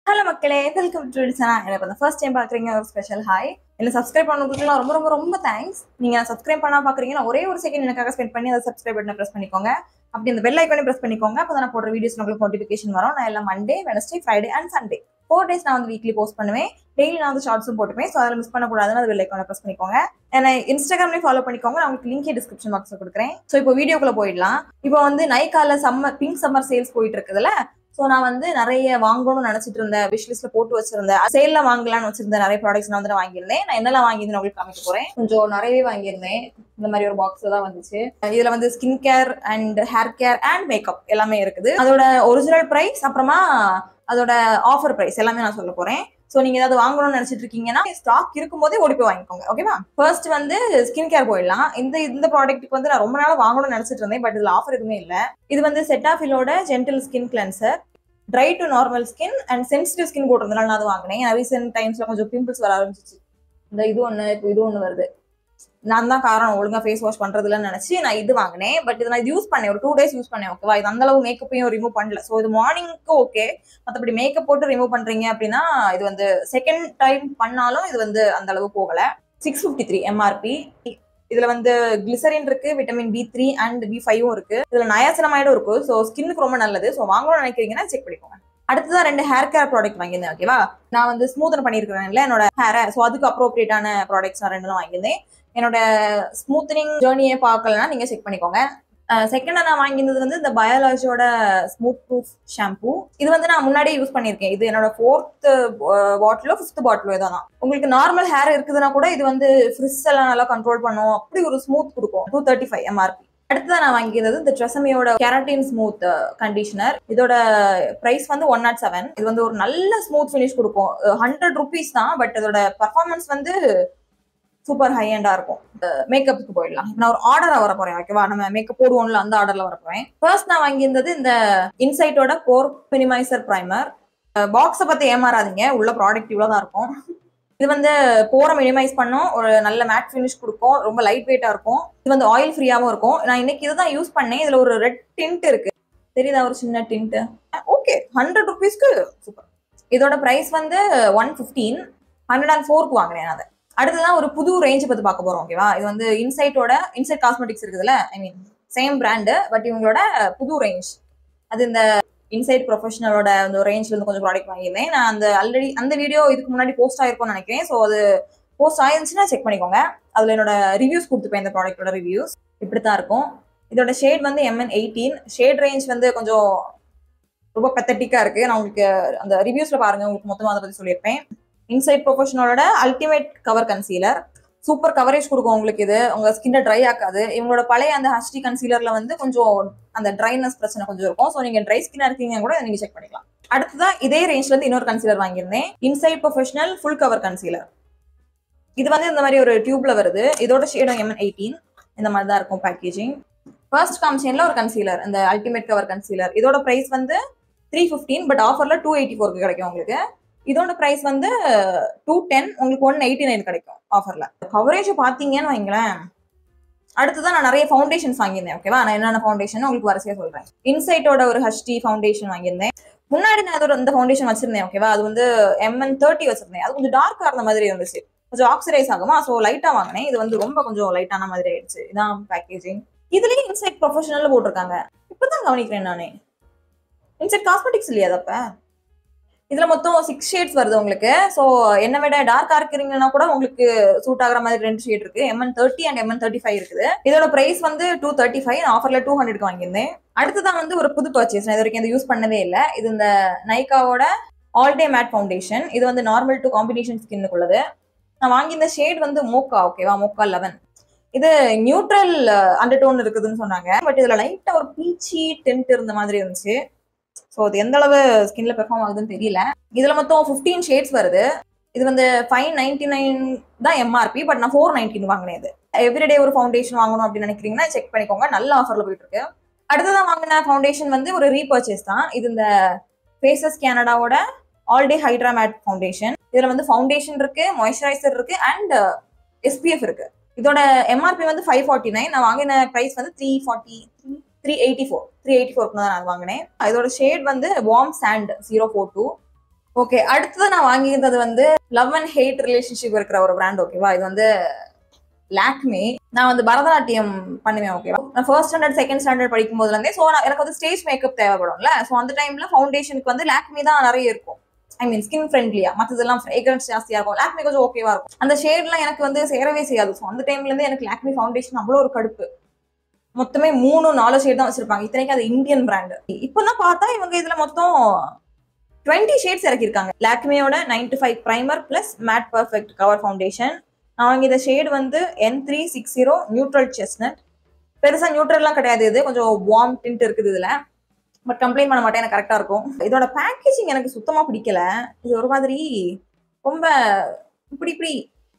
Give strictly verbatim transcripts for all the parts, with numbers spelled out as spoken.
Hello மக்களே, welcome to the channel. எனக்கு வந்து first time பாக்குறீங்க ஒரு ஸ்பெஷல் ஹாய். என்ன சப்ஸ்கிரைப் பண்ணவங்களுக்குலாம் ரொம்ப ரொம்ப ரொம்ப தேங்க்ஸ். நீங்க சப்ஸ்கிரைப் பண்ணா பாக்குறீங்கன்னா ஒரே ஒரு செகண்ட் எனக்காக ஸ்பெண்ட் பண்ணி அந்த சப்ஸ்கிரைப் பட்டனை பிரஸ் பண்ணிக்கோங்க. அப்படி அந்த பெல் ஐகானை பிரஸ் பண்ணிக்கோங்க. அப்பதான் நான் போடுற வீடியோஸ் உங்களுக்கு நோட்டிஃபிகேஷன் வரும். நான் எல்லாம் Monday, Wednesday, Friday and Sunday four days நான் வந்து வீக்லி போஸ்ட் பண்ணுவேன். டெய்லி நான் வந்து ஷார்ட்ஸும் போட்டுப்பேன். ஸோ அதில் மிஸ் பண்ணக்கூடாதுன்னு அது பெல் ஐகானை பிரஸ் பண்ணிக்கோங்க. என்ன இன்ஸ்டாகிராம்லேயும் ஃபாலோ பண்ணிக்கோங்க. நான் உங்களுக்கு லிங்க் டிஸ்கிரிப்ஷன் பாக்ஸில் கொடுக்குறேன். ஸோ இப்போ வீடியோக்குள்ள போயிடலாம். இப்போ வந்து நைக்கால சம்மர் பிங்க் சம்மர் சேல்ஸ் போயிட்டு இருக்குதுல்ல. ஸோ நான் வந்து நிறைய வாங்கணும்னு நினைச்சிட்டு இருந்தேன். விஷ்லிஸ்ட்ல போட்டு வச்சிருந்தேன். சேல்ல வாங்கலாம்னு வச்சிருந்தேன். நிறைய ப்ராடக்ட்ஸ் நான் வந்து வாங்கியிருந்தேன். நான் என்னெல்லாம் வாங்கியிருந்தேன் உங்களுக்கு காமிக்க போறேன். கொஞ்சம் நிறையவே வாங்கியிருந்தேன். இந்த மாதிரி ஒரு பாக்ஸ்ல தான் வந்துச்சு. இதுல வந்து skin care and hair care and makeup எல்லாமே இருக்குது. அதோட ஒரிஜினல் பிரைஸ் அப்புறமா அதோட ஆஃபர் பிரைஸ் எல்லாமே நான் சொல்ல போறேன். ஸோ நீங்க ஏதாவது வாங்கணும்னு நினைச்சிட்டு இருக்கீங்கன்னா ஸ்டாக் இருக்கும் போதே ஓடி போய் வாங்கிக்கோங்க. ஓகேவா? ஃபர்ஸ்ட் வந்து ஸ்கின் கேர் போயிடலாம். இந்த இந்த ப்ராடக்ட்டுக்கு வந்து நான் ரொம்ப நாள் வாங்கணும்னு நினைச்சிட்டு இருந்தேன். பட் இதுல ஆஃபர் எதுவுமே இல்லை. இது வந்து செட்டாஃபிலோட gentle skin cleanser. Dry to normal skin and sensitive skin போட்டிருந்தனால நான் அது வாங்கினேன். ரீசென்ட் டைம்ஸ்ல கொஞ்சம் பிம்பிள்ஸ் வர ஆரம்பிச்சிச்சு. இந்த இது ஒன்று இப்போ இது ஒன்று வருது. நான் தான் காரணம் ஒழுங்கா ஃபேஸ் வாஷ் பண்றதுலன்னு நினைச்சு நான் இது வாங்கினேன். பட் இது நான் யூஸ் பண்ணேன். ஒரு டூ டேஸ் யூஸ் பண்ணேன். ஓகேவா? இது அந்த அளவு மேக்கப்பையும் ரிமூவ் பண்ணல. ஸோ இது மார்னிங்க்கு ஓகே. மற்றபடி மேக்கப் போட்டு ரிமூவ் பண்றீங்க அப்படின்னா இது வந்து செகண்ட் டைம் பண்ணாலும் இது வந்து அந்த அளவு போகல. Six fifty three MRP. இதுல வந்து கிளிசரின் இருக்கு, vitamin B three and B ஃபைவும் இருக்கு. இதுல நயாசினமைடும் இருக்கு. ஸோ ஸ்கின்னுக்கு ரொம்ப நல்லது. ஸோ வாங்கணும்னு நினைக்கிறீங்கன்னா செக் பண்ணிக்கோங்க. அடுத்ததான் ரெண்டு ஹேர் கேர் ப்ராடக்ட் வாங்கியிருந்தேன். ஓகேவா? நான் வந்து ஸ்மூத்தன் பண்ணியிருக்கிறேன்ல என்னோட ஹேரை. ஸோ அதுக்கு அப்ரோப்ரியேட்டான ப்ராடக்ட்ஸ் நான் ரெண்டு தான் வாங்கியிருந்தேன். என்னோட ஸ்மூத்தனிங் ஜேர்னியே பார்க்கலன்னா நீங்க செக் பண்ணிக்கோங்க. செகண்டா நான் வாங்கியிருந்தது வந்து இந்த பயாலஜியோட ஸ்மூத்ப்ரூஃப் ஷாம்பூ. இது வந்து நான் முன்னாடியே யூஸ் பண்ணியிருக்கேன். இது என்னோட ஃபோர்த் பாட்டிலோ ஃபிஃப்த் பாட்டிலோ ஏதோ தான். உங்களுக்கு நார்மல் ஹேர் இருக்குதுன்னா கூட இது வந்து ஃப்ரிஸ் எல்லாம் நல்லா கண்ட்ரோல் பண்ணும். அப்படி ஒரு ஸ்மூத் கொடுக்கும். Two thirty five MRP. அடுத்ததான் நான் வாங்கியிருந்தது இந்த ட்ரெசமியோட கெராட்டின் ஸ்மூத் கண்டிஷனர். இதோட பிரைஸ் வந்து ஒன் நாட் செவன். இது வந்து ஒரு நல்ல ஸ்மூத் ஃபினிஷ் கொடுக்கும். ஹண்ட்ரட் ருபீஸ் தான். பட் இதோட பர்ஃபார்மன்ஸ் வந்து சூப்பர் ஹை எண்டா இருக்கும். மேக்கப்புக்கு போயிடலாம். நான் ஒரு ஆர்டரா வர போறேன். ஓகேவா? நம்ம மேக்கப் போடுவோம்ல அந்த ஆர்டர்ல வர போறேன். ஃபர்ஸ்ட் நான் வாங்கியிருந்தது இந்த இன்சைட்டோட போர் மினிமைசர் பிரைமர். பாக்ஸை பத்தி ஏமாறாதீங்க. உள்ள ப்ராடக்ட் இவ்வளவுதான் இருக்கும். இது வந்து போரை மினிமைஸ் பண்ணும். ஒரு நல்ல மேட் ஃபினிஷ் கொடுக்கும். ரொம்ப லைட் வெயிட்டா இருக்கும். இது வந்து ஆயில் ஃப்ரீயாவும் இருக்கும். நான் இன்னைக்கு இதுதான் யூஸ் பண்ணேன். இதுல ஒரு ரெட் டிண்ட் இருக்கு. தெரியுதா? ஒரு சின்ன டிண்ட். ஓகே, ஹண்ட்ரட் ருபீஸ்க்கு சூப்பர். இதோட பிரைஸ் வந்து ஒன் பிப்டீன். ஹண்ட்ரட் அண்ட் ஃபோருக்கு வாங்கினேன் அதை. அடுத்ததான் ஒரு புது ரேஞ்ச் பத்தி பார்க்க போறோம். ஓகேவா? இது வந்து இன்சைட்டோட இன்சைட் காஸ்மெட்டிக்ஸ் இருக்குதுல்ல. I mean same brand. But இவங்களோட புது ரேஞ்ச். அது இந்த இன்சைட் ப்ரொஃபஷனலோட அந்த ரேஞ்ச்ல இருந்து கொஞ்சம் ப்ராடக்ட் வாங்கியிருந்தேன். நான் அந்த ஆல்ரெடி அந்த வீடியோ இதுக்கு முன்னாடி போஸ்ட் ஆயிருக்கும்னு நினைக்கிறேன். ஸோ அது போஸ்ட் ஆயிருந்துச்சுன்னா செக் பண்ணிக்கோங்க. அதுல என்னோட ரிவ்யூஸ் கொடுத்துப்பேன். இந்த ப்ராடக்டோட ரிவ்யூஸ் இப்படித்தான் இருக்கும். இதோட ஷேட் வந்து எம்என் எயிட்டீன். ஷேட் ரேஞ்ச் வந்து கொஞ்சம் ரொம்ப பெத்தட்டிக்கா இருக்கு. நான் உங்களுக்கு அந்த ரிவ்யூஸ்ல பாருங்க. உங்களுக்கு மொத்தமாக அதை பத்தி சொல்லியிருப்பேன். இன்சைட் ப்ரொஃபஷனலோட ultimate cover concealer. Super coverage கொடுக்கும் உங்களுக்கு. இது உங்க ஸ்கின்னை ட்ரை ஆக்காது. இவங்களோட பழைய அந்த ஹச்டி கன்சீலர்ல வந்து கொஞ்சம் அந்த ட்ரைனஸ் பிரச்சனை கொஞ்சம் இருக்கும். ஸோ நீங்க ட்ரை ஸ்கின்னா இருக்கீங்க கூட நீங்க செக் பண்ணிக்கலாம். அடுத்ததான் இதே ரேஞ்ச்ல இருந்து இன்னொரு கன்சீலர் வாங்கியிருந்தேன். Insight professional full cover concealer. இது வந்து இந்த மாதிரி ஒரு டியூப்ல வருது. இதோட ஷேடும் எம்என் எயிட்டீன். இந்த மாதிரி தான் இருக்கும் பேக்கேஜிங். ஃபர்ஸ்ட் காமிஷன்ல ஒரு கன்சீலர், இந்த அல்டிமேட் கவர் கன்சீலர். இதோட பிரைஸ் வந்து த்ரீ பிப்டீன். பட் ஆஃபர்ல டூ எயிட்டி ஃபோருக்கு கிடைக்கும் உங்களுக்கு. இதோட பிரைஸ் வந்து டூ டென். உங்களுக்கு ஒன் எயிட்டி நைன் கிடைக்கும் ஆஃபர்ல. கவரேஜ் பாத்தீங்கன்னு வைங்களேன். அடுத்ததான் நான் நிறைய ஃபவுண்டேஷன்ஸ் வாங்கியிருந்தேன். ஓகேவா? நான் என்னென்ன ஃபவுண்டேஷன் உங்களுக்கு வரிசையா சொல்றேன். இன்சைட்டோட ஒரு ஹச்டி ஃபவுண்டேஷன் வாங்கியிருந்தேன். முன்னாடி நான் அதோட இந்த ஃபவுண்டேஷன் வச்சிருந்தேன். ஓகேவா? அது வந்து எம்என் தேர்ட்டி வச்சிருந்தேன். அது கொஞ்சம் டார்க்கா இருந்த மாதிரி இருந்துச்சு. கொஞ்சம் ஆக்சிடைஸ் ஆகுமா. ஸோ லைட்டா வாங்கினேன். இது வந்து ரொம்ப கொஞ்சம் லைட்டான மாதிரி ஆயிடுச்சு. இதான் பேக்கேஜிங். இதுலயே இன்சைட் ப்ரொஃபஷனல் போட்டிருக்காங்க. இப்பதான் கவனிக்கிறேன் நானே. இன்சைட் காஸ்மெட்டிக்ஸ் இல்லையா அதப்ப? இதுல மொத்தம் சிக்ஸ் ஷேட்ஸ் வருது உங்களுக்கு. ஸோ என்ன விட டார்க்கா இருக்கிறீங்கன்னா கூட உங்களுக்கு சூட் ஆகிற மாதிரி ரெண்டு ஷேட் இருக்கு. MN thirty and MN thirty five இருக்குது. இதோட பிரைஸ் வந்து டூ தேர்ட்டி ஃபைவ். ஆஃபர்ல டூ ஹண்ட்ரட்க்கு வாங்கியிருந்தேன். அடுத்ததான் வந்து ஒரு புது பர்ச்சேஸ். நான் இது வரைக்கும் இந்த யூஸ் பண்ணதே இல்லை. இது இந்த நைக்காவோட ஆல் டே மேட் ஃபவுண்டேஷன். இது வந்து நார்மல் டு காம்பினேஷன் ஸ்கின்னுக்குள்ளது. நான் வாங்கியிருந்த ஷேட் வந்து மோக்கா. ஓகேவா? Mocha eleven. இது நியூட்ரல் அண்டர் டோன் இருக்குதுன்னு சொன்னாங்க. பட் இதுல லைட்டா ஒரு பீச்சி டென்ட் இருந்த மாதிரி இருந்துச்சு. ஸோ அது எந்த அளவு ஸ்கின்ல பெர்ஃபார்ம் ஆகுதுன்னு தெரியல. இதுல மொத்தம் பிப்டீன் ஷேட்ஸ் வருது. இது வந்து ஃபைவ் நைன்டி நைன் தான் எம்ஆர்பி. பட் நான் ஃபோர் நைன்டின் வாங்கினேன். இது எவ்ரிடே ஒரு ஃபவுண்டேஷன் வாங்கணும் அப்படின்னு நினைக்கிறீங்கன்னா செக் பண்ணிக்கோங்க. நல்ல ஆஃபர்ல போயிட்டு இருக்கு. அடுத்ததான் வாங்கின ஃபவுண்டேஷன் வந்து ஒரு ரீபர்ச்சேஸ் தான். இது இந்த ஃபேசஸ் கேனடாவோட all day hydra matte foundation. இதுல வந்து ஃபவுண்டேஷன் இருக்கு, மாய்ஸ்சரைசர் இருக்கு அண்ட் எஸ்பிஎஃப் இருக்கு. இதோட எம்ஆர்பி வந்து ஃபைவ் ஃபார்ட்டி நைன். நான் வாங்கின பிரைஸ் வந்து three forty three eighty four three eighty ஃபோருக்கு தான் நான் வாங்கினேன். இதோட ஷேட் வந்து warm sand zero four two. Okay, அடுத்தது நான் வாங்கியிருந்தது வந்து லவ் அண்ட் ஹேட் ரிலேஷன்ஷிப் இருக்கிற ஒரு பிராண்ட். ஓகேவா, இது வந்து லாக்மே. நான் வந்து பரதநாட்டியம் பண்ணுவேன். ஓகேவா, நான் ஃபர்ஸ்ட் ஸ்டாண்டர்ட் செகண்ட் ஸ்டாண்டர்ட் படிக்கும் போதுல இருந்தே. ஸோ எனக்கு வந்து ஸ்டேஜ் மேக்கப் தேவைப்படும்ல. ஸோ அந்த டைம்ல ஃபவுண்டேஷனுக்கு வந்து லாக்மே தான் நிறைய இருக்கும். ஐ மீன் ஸ்கின் ஃப்ரெண்ட்லியா, மற்றதெல்லாம் ஃப்ரேக்ரன்ஸ் ஜாஸ்தியா இருக்கும். லாக்மே கொஞ்சம் ஓகேவா இருக்கும். அந்த ஷேட்லாம் எனக்கு வந்து சேரவே செய்யாது. ஸோ அந்த டைம்ல இருந்து எனக்கு லாக்மே ஃபவுண்டேஷன் அவ்வளோ ஒரு கடுப்பு. மொத்தமே மூணு நாலு ஷேட் தான் வச்சிருப்பாங்க. இத்தனைக்கு அது இந்தியன் பிராண்ட். இப்பதான் பார்த்தா இவங்க இதுல மொத்தம் டுவெண்ட்டி ஷேட்ஸ் இறக்கிருக்காங்க. லாக்மேயோட ninety five primer plus matte perfect cover foundation. நான் வாங்கி இந்த ஷேட் வந்து N three six zero neutral chestnut. பெருசா நியூட்ரல்லாம் கிடையாது, இது கொஞ்சம் வார்ம் டிண்ட் இருக்குது இதுல. பட் கம்ப்ளைண்ட் பண்ண மாட்டேன், எனக்கு கரெக்டா இருக்கும். இதோட பேக்கேஜிங் எனக்கு சுத்தமா பிடிக்கல. இது ஒரு மாதிரி ரொம்ப இப்படி இப்படி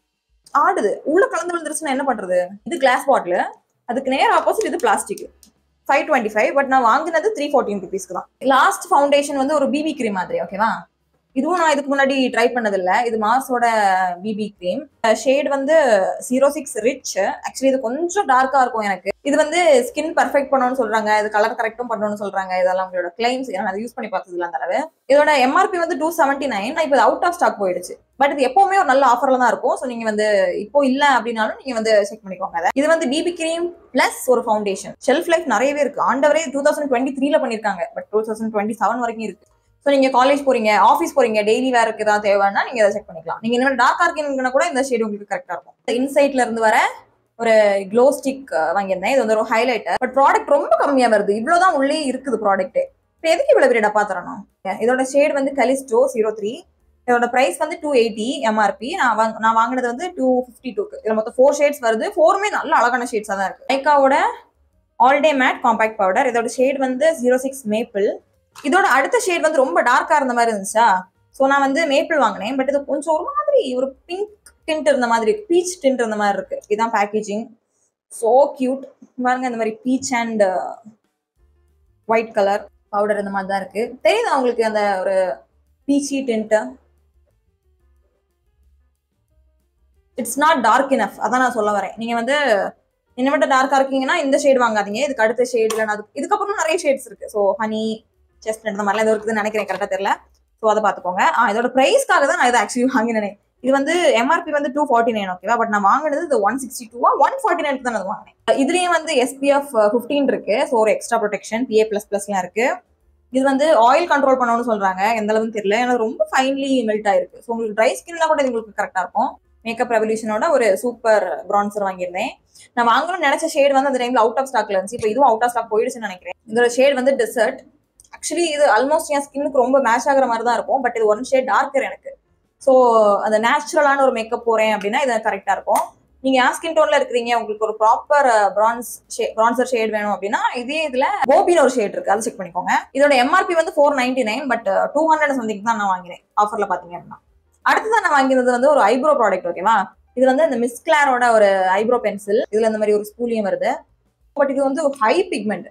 ஆடுது. உள்ள கலந்து விழுந்துருச்சுன்னா என்ன பண்றது? இது கிளாஸ் பாட்டில், அதுக்கு நேர் ஆப்போசிட் இது plastic. Five twenty five but நான் வாங்கினது த்ரீ ஃபோர்டீன் ருபீஸ்க்கு தான். லாஸ்ட் ஃபவுண்டேஷன் வந்து ஒரு பிபி கிரீம் மாதிரி. ஓகேவா, இதுவும் நான் இதுக்கு முன்னாடி ட்ரை பண்ணதில்லை. இது மார்ஸோட பிபி கிரீம். ஷேட் வந்து ஜீரோ சிக்ஸ் ரிச். ஆக்சுவலி இது கொஞ்சம் டார்க்கா இருக்கும் எனக்கு. இது வந்து ஸ்கின் பர்ஃபெக்ட் பண்ணணும்னு சொல்றாங்க, இது கலர் கரெக்டும் பண்ணணும்னு சொல்றாங்க. இதெல்லாம் உங்களோட கிளைம்ஸ். நான் அதை யூஸ் பண்ணி பார்த்ததுல அந்த அளவு. இதோட எம்ஆர்பி வந்து டூ செவன்டி நைன். இப்போ அவுட் ஆஃப் ஸ்டாக் போயிடுச்சு. பட் இது எப்பவுமே ஒரு நல்ல ஆஃபர்ல தான் இருக்கும். ஸோ நீங்க வந்து இப்போ இல்ல அப்படின்னாலும் நீங்க வந்து செக் பண்ணிக்கோங்க. இது வந்து பிபி கிரீம் பிளஸ் ஒரு ஃபவுண்டேஷன். ஷெல்ஃப் லைஃப் நிறையவே இருக்கு. ஆண்டவரே டூ தௌசண்ட் டுவெண்ட்டி த்ரீல பண்ணிருக்காங்க. But two thousand twenty seven வரைக்கும் இருக்கு. ஸோ நீங்க காலேஜ் போறீங்க, ஆஃபீஸ் போறீங்க, டெய்லி வேருக்கு ஏதாவது தேவைன்னா நீங்க அதை செக் பண்ணிக்கலாம். நீங்க இந்த மாதிரி டார்க்கா இருக்கீங்கன்னா கூட இந்த ஷேட் உங்களுக்கு கரெக்டா இருக்கும். இன்சைட்ல இருந்து வர ஒரு க்ளோ ஸ்டிக் வாங்கியிருந்தேன். இது வந்து ஒரு ஹைலைட்டர். பட் ப்ராடக்ட் ரொம்ப கம்மியா வருது. இவ்வளவுதான் உள்ளே இருக்குது ப்ராடக்ட். இப்போ எதுக்கு இவ்வளவு பெரிய டப்பா தரணும்? இதோட ஷேட் வந்து கலிஸ்டோ ஜீரோ த்ரீ. இதோட பிரைஸ் வந்து டூ எயிட்டி எம்ஆர்பி. நான் வாங்க நான் வாங்கினது வந்து டூ ஃபிஃப்டி டூக்கு. இதுல மொத்தம் ஃபோர் ஷேட்ஸ் வருது. ஃபோருமே நல்ல அழகான ஷேட்ஸா தான் இருக்கு. நைக்காவோட all day matte compact powder. இதோட ஷேட் வந்து ஜீரோ சிக்ஸ் மேப்பிள். இதோட அடுத்த ஷேட் வந்து ரொம்ப டார்க்கா இருந்த மாதிரி இருந்துச்சா, ஸோ நான் வந்து மேப்பிள் வாங்கினேன். பட் இது கொஞ்சம் ஒரு மாதிரி ஒரு பிங்க் டிண்ட் இருந்த மாதிரி இருக்கு, பீச் டிண்ட் இருந்த மாதிரி இருக்கு. இதான் பேக்கேஜிங். சோ கியூட் பாருங்க. இந்த மாதிரி peach and white colour powder இந்த மாதிரி தான் இருக்கு. தெரியுதா உங்களுக்கு அந்த ஒரு peachy tint? It's not dark enough. அதான் நான் சொல்ல வரேன். நீங்க வந்து என்ன மட்டும் டார்க்கா இருக்கீங்கன்னா இந்த ஷேட் வாங்காதீங்க. இதுக்கு அடுத்த ஷேட் இல்லைன்னா அது இதுக்கப்புறம் நிறைய ஷேட்ஸ் இருக்கு. ஸோ ஹனி செஸ்ட் இந்த மாதிரிலாம் எதுவும் இருக்குதுன்னு நினைக்கிறேன், கரெக்டா தெரியல. ஸோ அதை பார்த்துக்கோங்க. ஆ இதோட பிரைஸ்க்காக தான் நான் இதை ஆக்சுவலி வாங்கினேன். இது வந்து எம்ஆர்பி வந்து டூ ஃபார்ட்டி நைன். ஓகேவா, பட் நான் வாங்கினது இது ஒன் சிக்ஸ்டி டூவா ஒன் ஃபார்ட்டி நைனுக்கு தான் நான் வாங்கினேன். இதுலயும் வந்து எஸ்பிஎஃப் ஃபிஃப்டீன் இருக்கு. ஸோ ஒரு எக்ஸ்ட்ரா ப்ரொடெக்ஷன் பிஏ பிளஸ் பிளஸ்லாம் இருக்கு. இது வந்து ஆயில் கண்ட்ரோல் பண்ணணும்னு சொல்றாங்க. எந்த அளவுன்னு தெரியல. எனக்கு ரொம்ப ஃபைன்லி மெல்ட் ஆயிருக்கு. ஸோ உங்களுக்கு ட்ரை ஸ்கின்னா கூட இது உங்களுக்கு கரெக்டா இருக்கும். மேக்கப் ரெவல்யூஷனோட ஒரு சூப்பர் பிரான்சர் வாங்கியிருந்தேன். நான் வாங்கணும்னு நினைச்ச ஷேட் வந்து அந்த டைம்ல அவுட் ஆஃப் ஸ்டாக்ல இருந்துச்சு. இப்போ இதுவும் அவுட் ஆஃப் ஸ்டாக் போயிடுச்சுன்னு நினைக்கிறேன். இதோட ஷேட் வந்து டெசர்ட். ஆக்சுவலி இது ஆல்மோஸ்ட் என் ஸ்கின்னுக்கு ரொம்ப மேட்ச் ஆகிற மாதிரி தான் இருக்கும். பட் இது ஒன் ஷேட் டார்க்கர் எனக்கு. ஸோ அந்த நேச்சுரலான ஒரு மேக்கப் போறேன் அப்படின்னா இது கரெக்டா இருக்கும். நீங்க என் ஸ்கின் டோன்ல இருக்கிறீங்க, உங்களுக்கு ஒரு ப்ராப்பர் பிரான்ஸ் பிரான்சர் ஷேட் வேணும் அப்படின்னா இதே இதுல கோபின்னு ஒரு ஷேட் இருக்கு, அதை செக் பண்ணிக்கோங்க. இதோட எம்ஆர்பி வந்து four ninety nine but two hundred something தான் நான் வாங்கினேன் ஆஃபர்ல பாத்தீங்க அப்படின்னா. அடுத்ததான் நான் வாங்கினது வந்து ஒரு ஐப்ரோ ப்ராடக்ட். ஓகேவா, இது வந்து இந்த மிஸ் கிளாரோட ஒரு ஐப்ரோ பென்சில். இதுல இந்த மாதிரி ஒரு ஸ்பூலியும் வருது. பட் இது வந்து ஹை பிக்மெண்ட்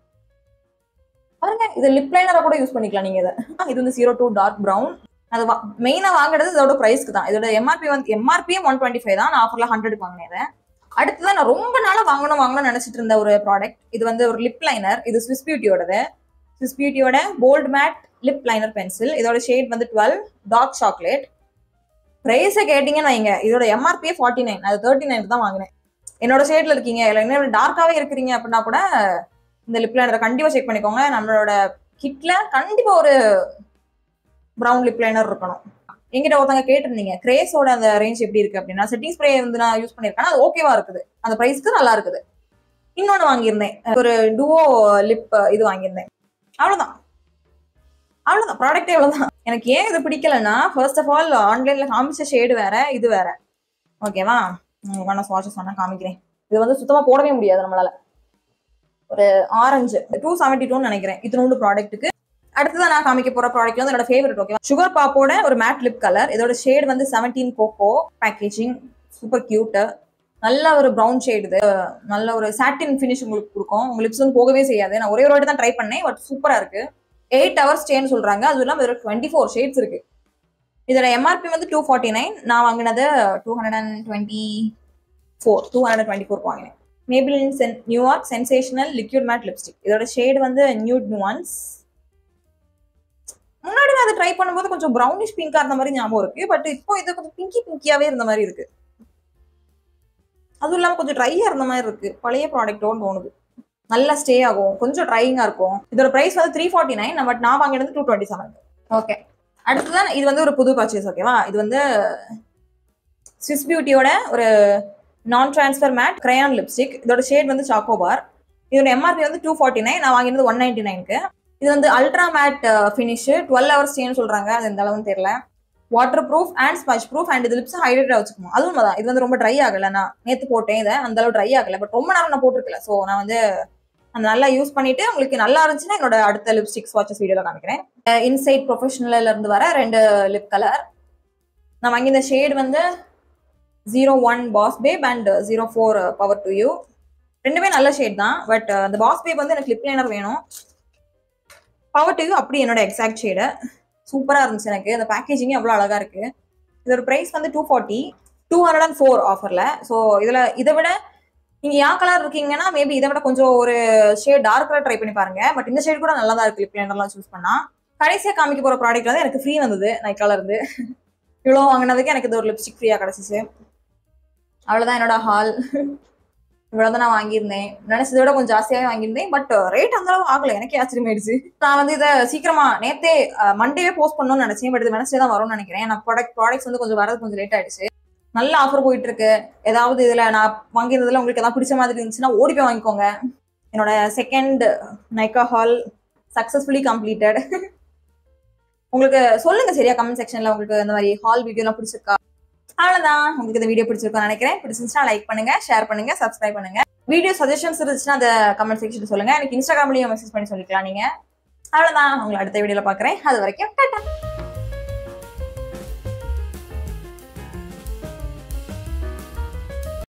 பாருங்க. இது லிப் லைனரா கூட யூஸ் பண்ணிக்கலாம் நீங்க. இதை இது வந்து ஜீரோ டூ டார்க் ப்ரௌன். அது மெயினா வாங்குறது இதோட பிரைஸ்க்கு தான். இதோட எம்ஆர்பி வந்து எம்ஆர்பியும் ஒன் டுவெண்ட்டி ஃபைவ் தான். நான் ஆஃபர்ல ஹண்ட்ரட் வாங்கினேன். அடுத்ததான் நான் ரொம்ப நாளா வாங்கணும் வாங்கணும்னு நினைச்சிட்டு இருந்த ஒரு ப்ராடக்ட். இது வந்து ஒரு லிப் லைனர். இது ஸ்விஸ் பியூட்டியோடது. ஸ்விஸ் பியூட்டியோட bold matte lip liner pencil. இதோட ஷேட் வந்து டுவெல் டார்க் சாக்லேட். பிரைஸை கேட்டீங்கன்னா இங்க இதோட எம்ஆர்பியே ஃபார்ட்டி நைன். அது தேர்ட்டி நைன் தான் வாங்கினேன். என்னோட ஷேட்ல இருக்கீங்க இல்லை என்ன டார்க்காவே இருக்கிறீங்க அப்படின்னா கூட இந்த லிப் லைனரை கண்டிப்பா செக் பண்ணிக்கோங்க. நம்மளோட கிட்ல கண்டிப்பா ஒரு ப்ரௌன் லிப் லைனர் இருக்கணும். என்கிட்ட ஒருத்தவங்க கேட்டிருந்தீங்க கிரேஸோட அந்த ரேஞ்ச் எப்படி இருக்கு அப்படின்னா, செட்டிங் ஸ்ப்ரே வந்து நான் யூஸ் பண்ணிருக்கேன், அது ஓகேவா இருக்குது, அந்த பிரைஸ்க்கு நல்லா இருக்குது. இன்னொன்னு வாங்கியிருந்தேன், ஒரு டுவோ லிப் இது வாங்கியிருந்தேன். அவ்வளவுதான் அவ்வளவுதான் ப்ராடக்டே அவ்வளவுதான். எனக்கு ஏன் இது பிடிக்கலன்னா, ஃபர்ஸ்ட் ஆஃப் ஆல் ஆன்லைன்ல காமிச்ச ஷேடு வேற, இது வேற. ஓகேவா, நான் ஸ்வாட்சஸ் வேணா காமிக்கிறேன். இது வந்து சுத்தமா போடவே முடியாது நம்மளால. ஒரு ஆரஞ்சு டூ செவன்டி டூன்னு நினைக்கிறேன் இதனோட ப்ராடக்ட்டுக்கு. அடுத்ததான் நான் காமிக்க போற ப்ராடக்ட் வந்து என்னோட ஃபேவரட். ஓகேவா, சுகர் பாப்போட ஒரு மேட் லிப் கலர். இதோட ஷேட் வந்து seventeen cocoa. Packaging super cute. நல்ல ஒரு ப்ரௌன் ஷேட். இது நல்ல ஒரு சாட்டின் ஃபினிஷ் உங்களுக்கு கொடுக்கும். உங்க லிப்ஸ் வந்து போகவே செய்யாது. நான் ஒரே ஒரு வாட்டி தான் ட்ரை பண்ணேன், பட் சூப்பரா இருக்கு. எயிட் ஹவர்ஸ் ஸ்டேன்னு சொல்றாங்க. அது இல்லாமல் இதோட டுவெண்ட்டி ஃபோர் ஷேட்ஸ் இருக்கு. இதோட எம்ஆர்பி வந்து டூ ஃபார்ட்டி நைன். நான் வாங்கினது two hundred and twenty four two hundred twenty four வாங்கினேன். மேபிளின் சென் New York sensational liquid matte lipstick. இதோட ஷேட் வந்து நியூட் நுவான்ஸ். முன்னாடி நான் அதை ட்ரை பண்ணும்போது கொஞ்சம் ப்ரௌனிஷ் பிங்கா இருந்த மாதிரி ஞாபகம் இருக்கு. பட் இப்போ இது கொஞ்சம் பிங்கி பிங்கியாவே இருந்த மாதிரி இருக்கு. அதுவும் இல்லாம கொஞ்சம் ட்ரையா இருந்த மாதிரி இருக்கு. பழைய ப்ராடக்டோன்னு தோணுது. நல்லா ஸ்டே ஆகும், கொஞ்சம் ட்ரையிங்கா இருக்கும். இதோட பிரைஸ் வந்து த்ரீ ஃபார்ட்டி நைன் பட் நான் வாங்கினது டூ டுவெண்ட்டி செவன். ஓகே, அடுத்ததான் இது வந்து ஒரு புது பர்ச்சேஸ். ஓகேவா, இது வந்து ஸ்விஸ் பியூட்டியோட ஒரு non transfer matte crayon lipstick. இதோட ஷேட் வந்து சாக்கோபார். இதோட எம்ஆர்பி வந்து டூ ஃபார்ட்டி நைன் நான் வாங்கினது ஒன் நைன்டி நைனுக்கு. இது வந்து ultra matte finish, twelve hours ஸ்டேன்னு சொல்றாங்க. அது எந்த அளவுன்னு தெரியல. Waterproof and sponge proof and இது லிப்ஸ் ஹைட்ரேட்டா வச்சுக்கணும். அதுவும் தான், இது வந்து ரொம்ப ட்ரை ஆகல. நான் நேற்று போட்டேன், இதை அந்த அளவு ட்ரை ஆகல. பட் ரொம்ப நேரம் நான் போட்டிருக்கல. ஸோ நான் வந்து நல்லா யூஸ் பண்ணிட்டு உங்களுக்கு நல்லா இருந்துச்சுன்னா என்னோட அடுத்த லிப்ஸ்டிக் ஸ்வாட்சஸ் வீடியோல காமிக்கிறேன். இன்சைட் ப்ரொஃபஷனல்ல இருந்து வர ரெண்டு லிப் கலர். நான் வாங்கி இந்த ஷேட் வந்து zero one boss babe and zero four power to you. ரெண்டுமே நல்ல ஷேட் தான். பட் அந்த பாஸ் பேப் வந்து எனக்கு லிப் லைனர் வேணும். பவர் டு யூ அப்படி என்னோட எக்ஸாக்ட் ஷேடு. சூப்பரா இருந்துச்சு எனக்கு. அந்த பேக்கேஜிங் எவ்வளோ அழகா இருக்கு. இதோட பிரைஸ் வந்து two forty two hundred and four ஆஃபர்ல. ஸோ இதுல இதை விட நீங்க யா கலர் இருக்கீங்கன்னா மேபி இதை விட கொஞ்சம் ஒரு ஷேட் டார்க் கலர் ட்ரை பண்ணி பாருங்க. பட் இந்த ஷேட் கூட நல்லா தான் இருக்கு லிப் லைனர்லாம் சூஸ் பண்ணா. கடைசியா காமிக்க போற ப்ராடக்ட் வந்து எனக்கு ஃப்ரீ வந்தது நைக்கால இருந்து. இவ்வளோ வாங்கினதுக்கு எனக்கு இது ஒரு லிப்ஸ்டிக் ஃப்ரீயா கிடைச்சிச்சு. அவ்வளவுதான் என்னோட ஹால். இவ்வளவுதான் நான் வாங்கியிருந்தேன். நினைச்சதை விட கொஞ்சம் ஜாஸ்தியாவே வாங்கியிருந்தேன். பட் ரேட் அந்த அளவு ஆகல, எனக்கே ஆச்சரியமாயிடுச்சு. நான் வந்து இதை சீக்கிரமா நேத்தே மண்டேவே போஸ்ட் பண்ணணும்னு நினைச்சேன். பட் இது வெனஸ்டே தான் வரும்னு நினைக்கிறேன். நான் ப்ராடக்ட் ப்ராடக்ட்ஸ் வந்து கொஞ்சம் வரது கொஞ்சம் லேட் ஆயிடுச்சு. நல்ல ஆஃபர் போயிட்டு இருக்கு. ஏதாவது இதுல நான் வாங்கியிருந்ததுல உங்களுக்கு ஏதாவது பிடிச்ச மாதிரி இருந்துச்சுன்னா ஓடி போய் வாங்கிக்கோங்க. என்னோட second Nykaa haul successfully completed. உங்களுக்கு சொல்லுங்க சரியா கமெண்ட் செக்ஷன்ல உங்களுக்கு இந்த மாதிரி ஹால் வீடியோலாம் பிடிச்சிருக்கா. அவ்வளவுதான், உங்களுக்கு இந்த வீடியோ பிடிச்சிருக்கோன்னு நினைக்கிறேன். பிடிச்சிருந்துச்சுன்னா லைக் பண்ணுங்க, ஷேர் பண்ணுங்க, சப்ஸ்கிரைப் பண்ணுங்க. வீடியோ சஜஷன்ஸ் இருந்துச்சுன்னா அந்த கமெண்ட் செக்ஷன்ல சொல்லுங்க. எனக்கு இன்ஸ்டாகிராம்லயும் மெசேஜ் பண்ணி சொல்லிக்கலாம் நீங்க. அவ்வளவுதான், உங்களை அடுத்த வீடியோல பாக்குறேன். அது வரைக்கும் டாடா.